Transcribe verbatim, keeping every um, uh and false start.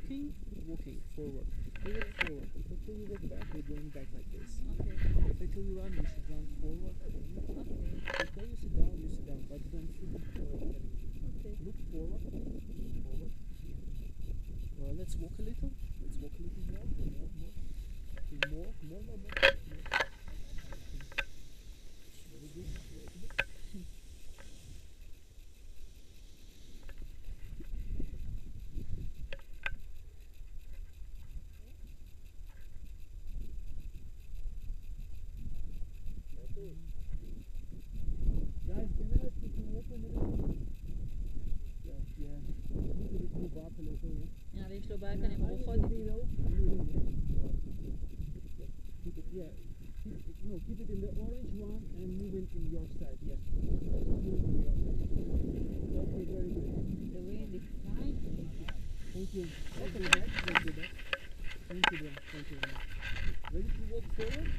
walking, walking, forward. You walk forward. If I tell you walk back, you're going back like this. Okay. If I tell you run, you should run forward. Okay. If I tell you sit down, you sit down, but don't sit before I tell you. Okay. Look forward, forward. Well, let's walk a little. Let's walk a little more, more, more. More, more, more, more. more. Very good. Very good. Guys, can I ask you to walk a little? Yeah, yeah. Need to move up a little, yeah? Ja, weet je wel bij kan je maar opgooien. Keep it, yeah. Keep it, no, keep it in the orange one and move it in your side, yeah. Move in your side. Okay, very good. The wind is fine. Thank you. Thank you, Dad. Thank you, Dad. Thank you, Dad. Thank you, Dad. Ready to walk forward?